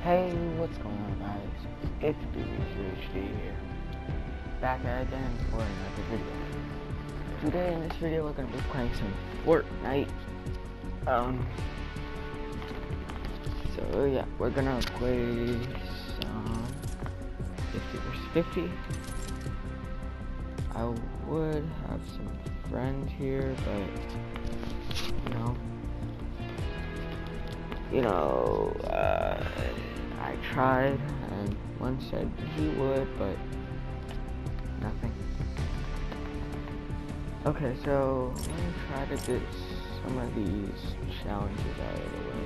Hey, what's going on, guys? It's BBHD here, back at it again for another video. Today in this video we're gonna be playing some Fortnite. So yeah, we're gonna play some 50 vs 50. I would have some friends here, but I tried, and one said he would, but nothing. Okay, so let me try to get some of these challenges out of the way.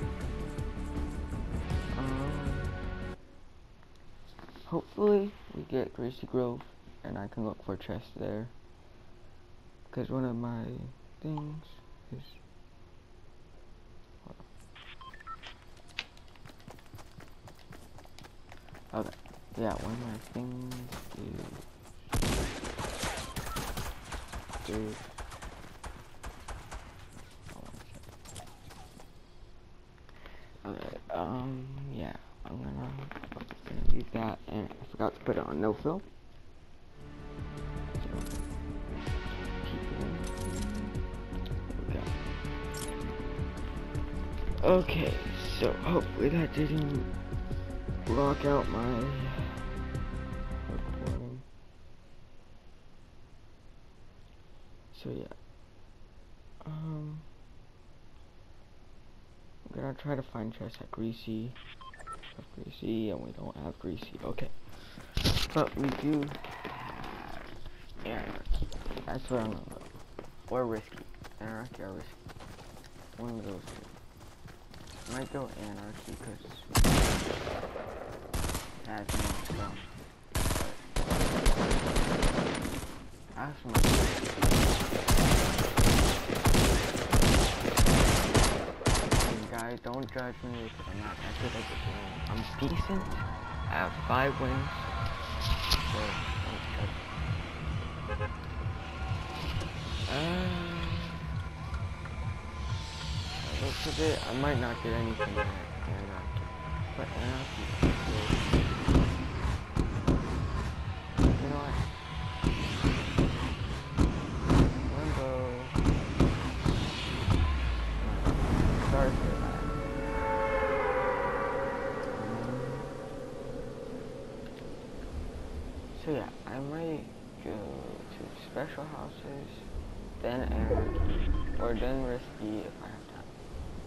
Hopefully we get Greasy Grove, and I can look for chests there, because one of my things is... Okay, yeah, one of my things is... Okay, yeah, I'm gonna use that, and I forgot to put it on no fill. So, keep it in. There we go. Okay, so hopefully that didn't lock out my recording. So yeah, I'm gonna try to find chests at Greasy. And we don't have Greasy. Okay, but we do have Anarchy. That's what I'm gonna look. Or Risky. Anarchy or Risky. One of those two. I might go Anarchy because that's more fun. I have some guys, don't judge me if I'm not that good at the game. I'm decent. I have 5 wins. So don't judge me. Looks a bit, I might not get anything at Anarchy. But Anarchy is good. You know what? Limbo. Sorry for that. So yeah, I might go to Special Houses, then Anarchy, or then Risky if I have time.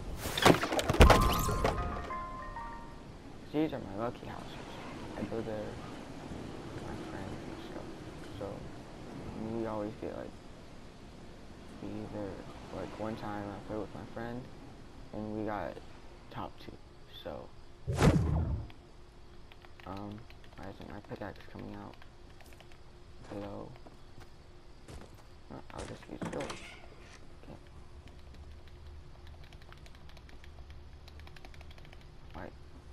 These are my lucky houses. I go there with my friends and stuff. So we always get like either one time I played with my friend and we got top 2. So why isn't my pickaxe coming out? Hello. I'll just use those. Okay. Right.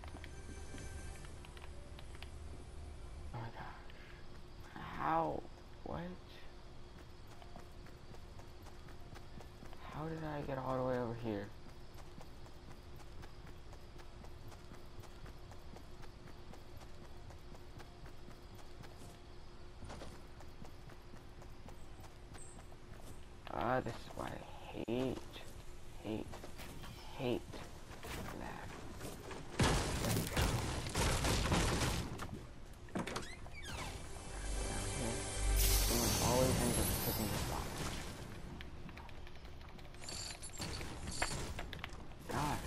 Oh my gosh. How? What? How did I get all the way over here? This is why I hate that. Someone always ends up picking this box. Gosh.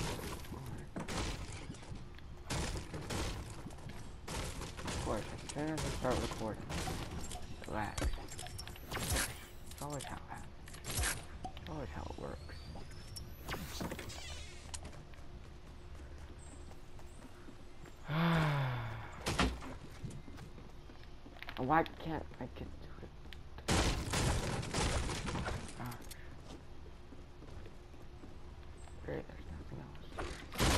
Of course, as soon as I start recording, relax. It's always how it happens. It's always how it works. Why can't I get to it? Gosh. Great, there's nothing else.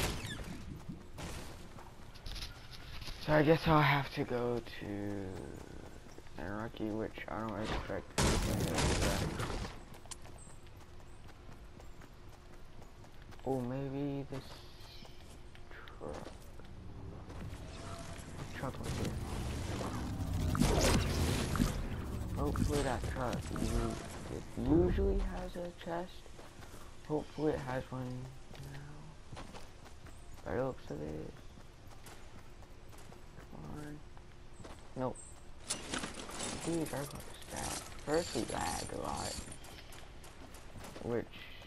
So I guess I'll have to go to Anarchy, which I don't expect anything to do that. Oh, maybe this truck. truck it usually has a chest. Hopefully it has one now. By the looks of it. Come on. Nope. These are close to that. First we lag a lot. Which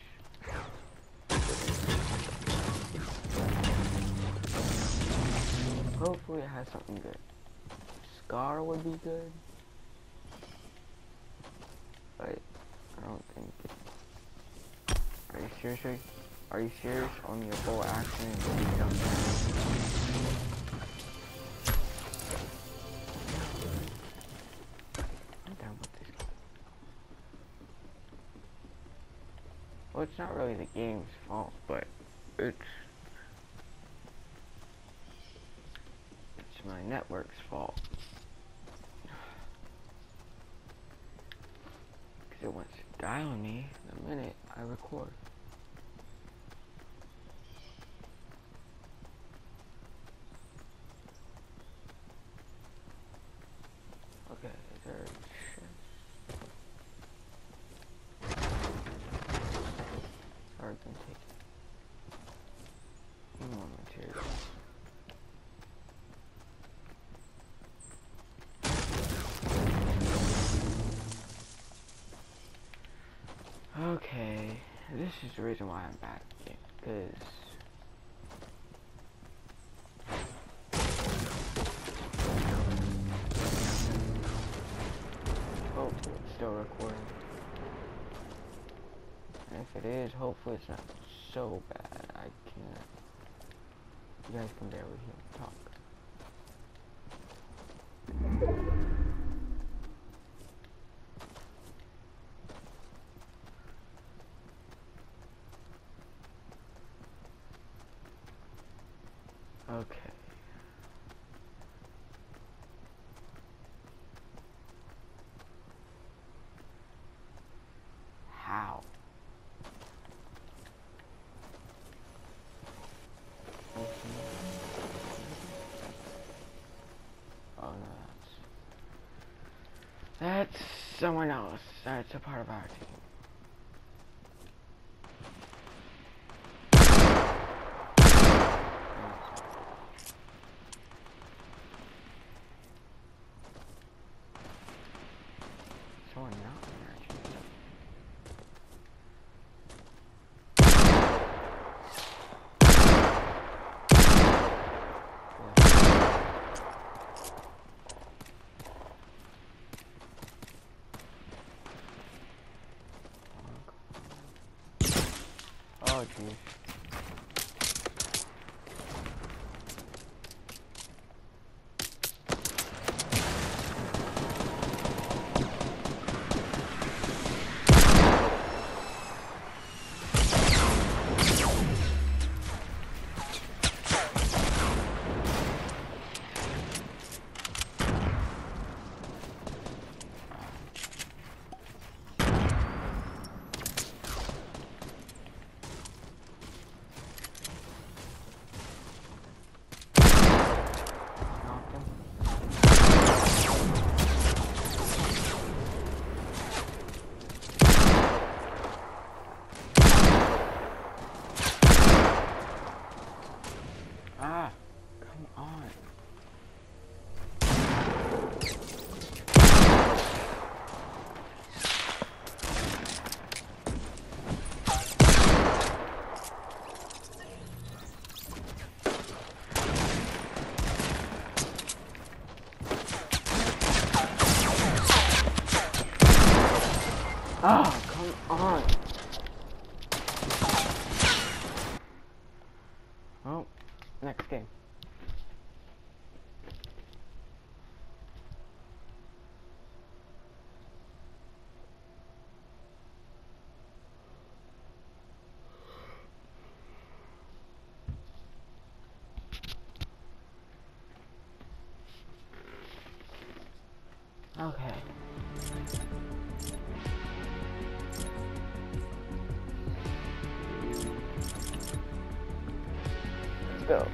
hopefully it has something good. Scar would be good. But I don't think it. Are you seriously? Are you serious on your full action and you jump down? I'm done with this game. Well, it's not really the game's fault, but it's my network's fault. Because it wants to die on me the minute I record. Okay, is there a chest? Sorry, can take it. More materials. Okay, this is the reason why I'm back again, because hopefully it's still recording. And if it is, hopefully it's not so bad I can't. You guys can barely hear me talk. Okay. How? Oh no, that's someone else. That's a part of our team. Someone not in our team. Oh jeez. Ah, come on. Ah, come on. Well, next game. Okay. Let's go.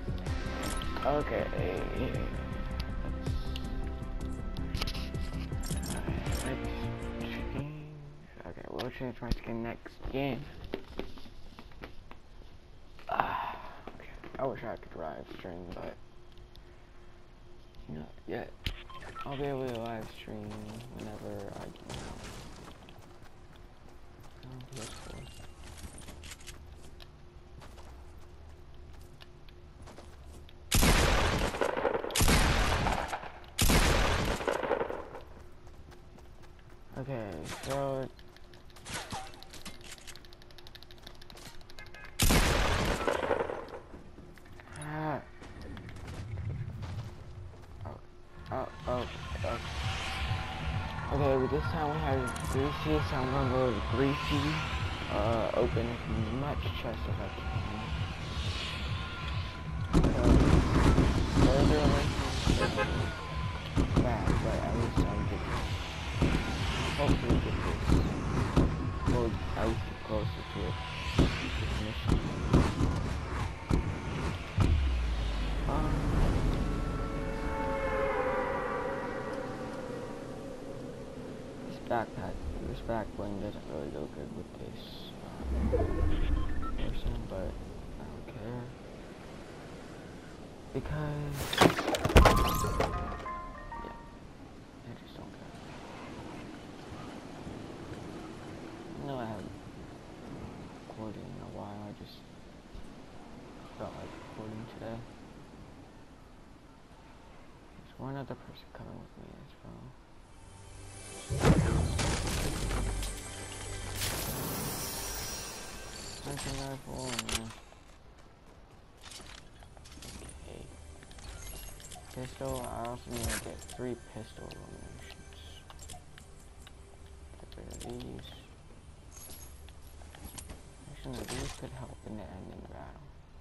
Okay. will change my skin next game. Okay. I wish I could live stream, but not yet. I'll be able to live stream whenever I can. PS4. Okay, so okay, but this time we have Greasy, so I'm gonna go with Greasy. Open as much chest as I can. Further away from bad, but at least I'm getting, hopefully get this, well, at least get closer to it, this mission. This back bling doesn't really go good with this person, but I don't care because yeah, I just don't care. No, I haven't recorded in a while. I just felt like recording today. There's one other person coming with me as well. Hunting rifle and okay. Pistol, I also need to get 3 pistol eliminations. Get rid of these. Actually, these could help in the end of the battle.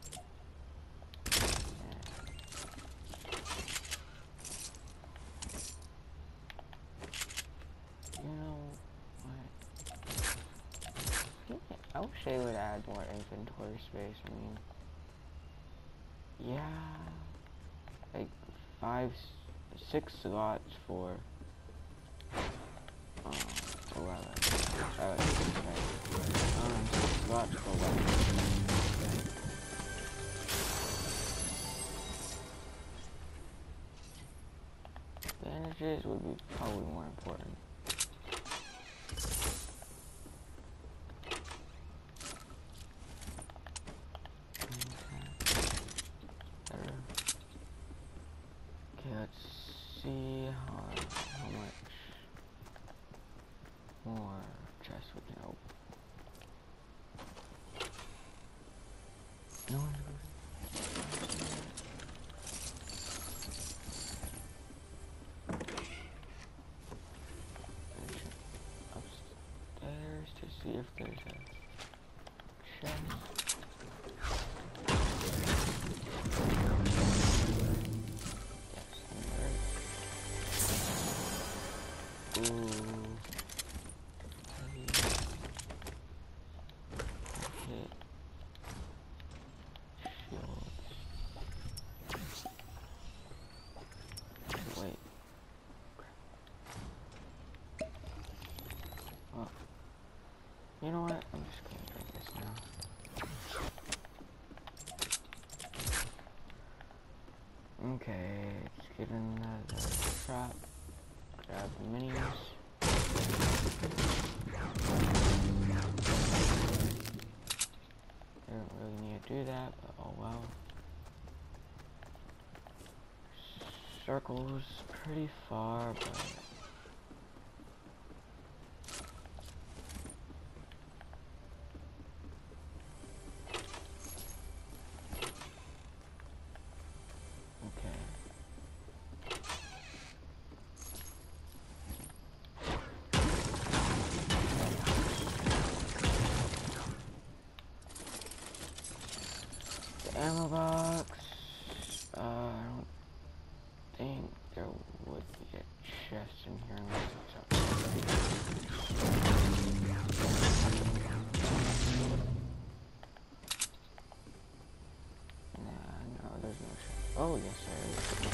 I wish they would add more inventory space. I mean, yeah, like 6 slots for 11. 6 slots for 11. Bandages would be probably more important. See how much more chests we can open. No one upstairs to see if there's a chest. You know what? I'm just gonna drink this now. Okay, let's get in the trap. Grab the minis. Didn't really need to do that, but oh well. Circle's pretty far, but ammo box. I don't think there would be a chest in here unless it's up Nah, no, there's no chest. Oh, yes, there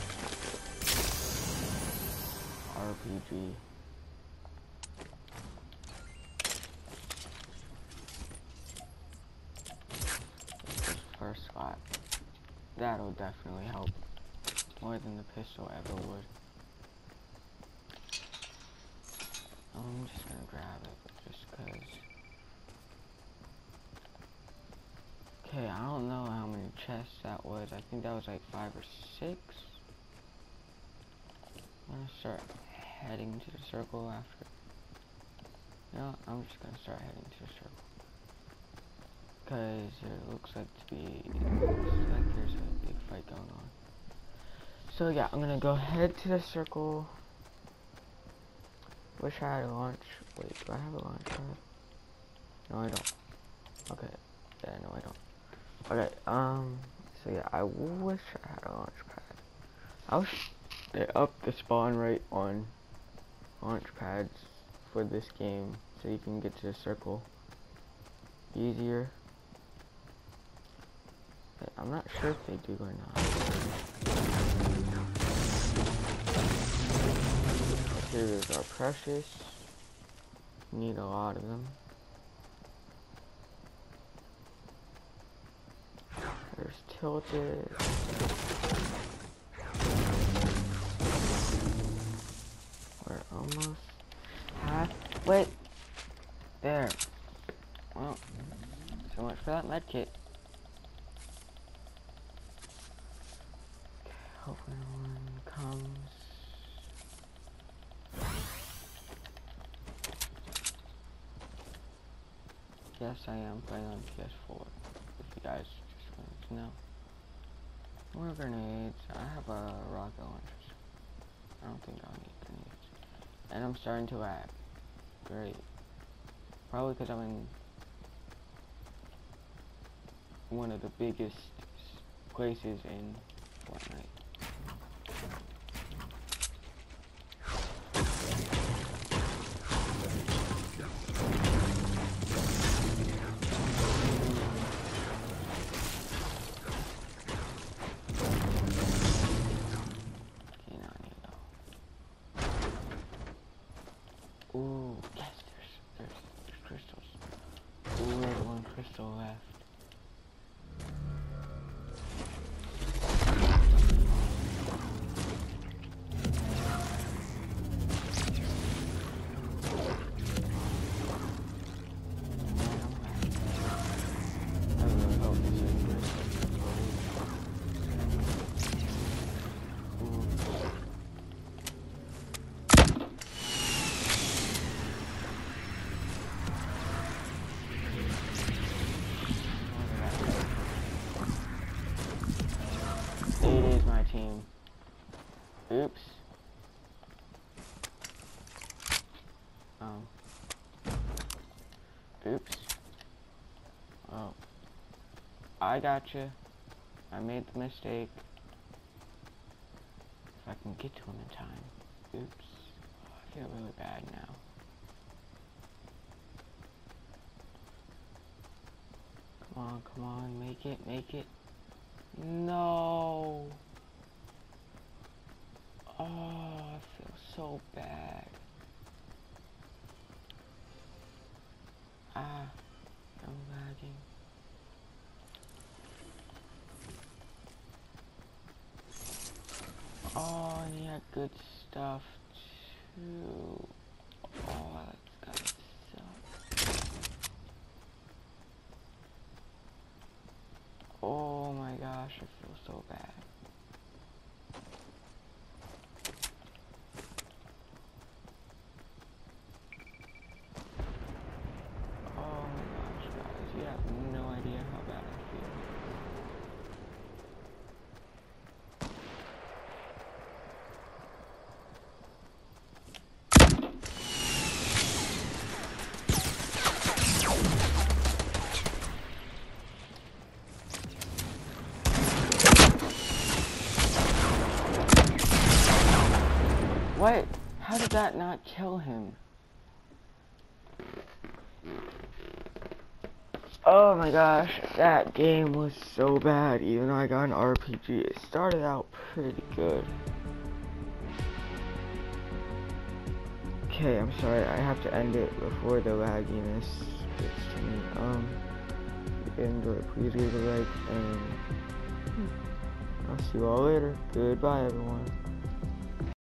is. RPG. that'll definitely help. More than the pistol ever would. I'm just gonna grab it, just cause. Okay, I don't know how many chests that was. I think that was like 5 or 6. I'm gonna start heading to the circle after. You know, I'm just gonna start heading to the circle. Cause there looks like there's a big fight going on. So yeah, I'm gonna go head to the circle. Wish I had a launch. Wait, do I have a launch pad? No, I don't. Okay. Yeah, no, I don't. Okay, so yeah, I wish I had a launch pad. I wish they upped the spawn rate on launch pads for this game so you can get to the circle easier. But I'm not sure if they do or not. Here's our precious. Need a lot of them. There's tilted. We're almost halfway there. Well, so much for that med kit. Okay, hopefully no one comes. Yes, I am playing on PS4. If you guys just wanted to know. More grenades. I have a rocket launchers. I don't think I'll need grenades. And I'm starting to lag. Great. Probably because I'm in one of the biggest places in Fortnite. Ooh, yes, there's crystals. Ooh, there's one crystal left. I really hope this is crystal. It is my team. Oops. Oops. Oh. I gotcha. I made the mistake. If I can get to him in time. Oops. Oh, I feel really bad now. Come on, make it. No. Oh, I feel so bad. Ah, I'm lagging. Oh, and he had good stuff too. Oh, that's gotta suck. Oh my gosh, I feel so bad. Oh my gosh, guys, you have no idea how bad I feel. What? How did that not kill him? Oh my gosh, that game was so bad. Even though I got an RPG, it started out pretty good. Okay, I'm sorry, I have to end it before the lagginess gets to me. If you enjoyed, please leave a like and I'll see you all later. Goodbye, everyone.